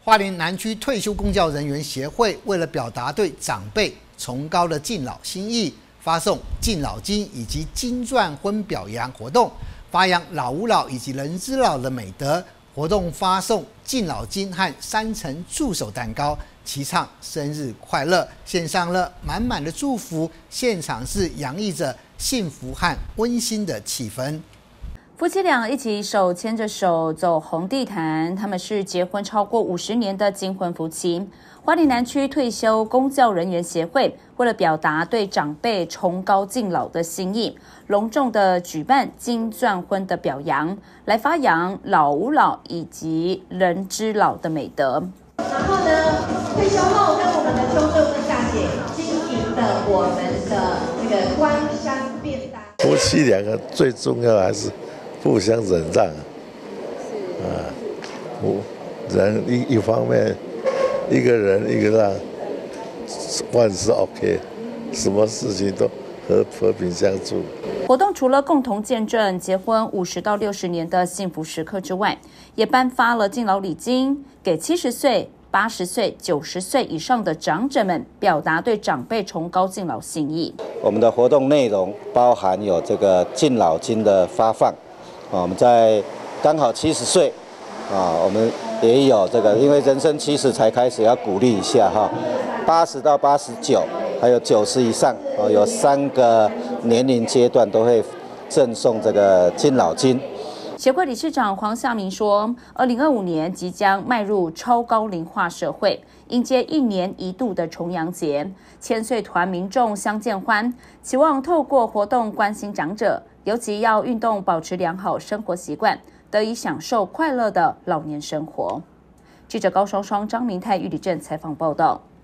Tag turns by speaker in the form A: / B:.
A: 花莲南区退休公教人员协会为了表达对长辈崇高的敬老心意，发送敬老金以及金钻婚表扬活动，发扬老吾老以及人之老的美德。活动发送敬老金和3层助手蛋糕，齐唱生日快乐，献上了满满的祝福。现场是洋溢着幸福和温馨的气氛。
B: 夫妻俩一起手牵着手走红地毯，他们是结婚超过50年的金婚夫妻。花莲南区退休公教人员协会为了表达对长辈崇高敬老的心意，隆重的举办金钻婚的表扬，来发扬老吾老以及人之老的美德。
C: 然后呢，退休后跟我们的兄弟跟大姐经营的我们的那个关山便当。
D: 夫妻两个最重要还是互相忍让人一方面，一个人一个让，万事 OK， 什么事情都和平相处。
B: 活动除了共同见证结婚50到60年的幸福时刻之外，也颁发了敬老礼金给70岁、80岁、90岁以上的长者们，表达对长辈崇高敬老心意。
E: 我们的活动内容包含有这个敬老金的发放，我们在刚好70岁，我们也有这个，因为人生70才开始，要鼓励一下80到89，还有90以上，有3个年龄阶段都会赠送这个敬老金。
B: 协会理事长黄夏明说，2025年即将迈入超高龄化社会，迎接1年1度的重阳节，千岁团民众相见欢，期望透过活动关心长者，尤其要运动，保持良好生活习惯，得以享受快乐的老年生活。记者高双双、张明泰、玉里镇采访报道。